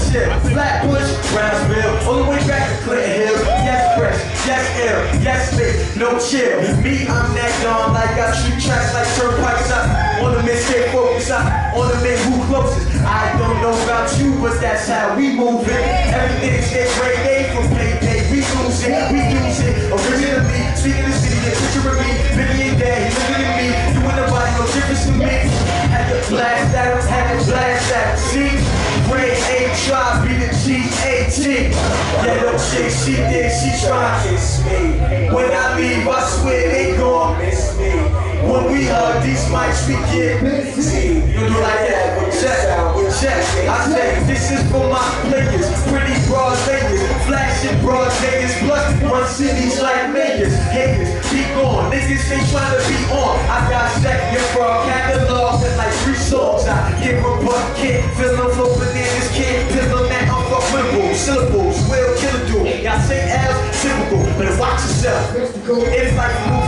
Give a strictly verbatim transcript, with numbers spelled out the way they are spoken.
chill. Flatbush, Brownsville, all the way back to Clinton Hills. Yes, fresh, yes, ill, yes, lit, no chill. Me, I'm that Don, like I treat tracks like turnpikes up. On the men, stay focused up. On the men who closest. I don't know about you, but that's how we move it. Everything stay great day from payday. We lose it, we use it. Originally, speaking the city, the picture of me, living in day, living in me. You and nobody, no difference to me. Had to blast out, had to blast out. See, grade A, try, beat the G eighteen. Yeah, no chick, she did, she try. Kiss me. When I leave, I swear they gon' miss me. When we hug these mics, we get busy. You do like that, check, check. I say, this is for my players, pretty broad Vegas, flashing broad Vegas, plus run cities like Vegas. Haters, keep going, niggas ain't trying to be on. I got second for a catalog with like three songs. I give a buck, can't fill them for bananas, can't fill them that I'm fuck winnable. Syllables, will kill a dude. Y'all say L's, typical, but watch yourself. It's like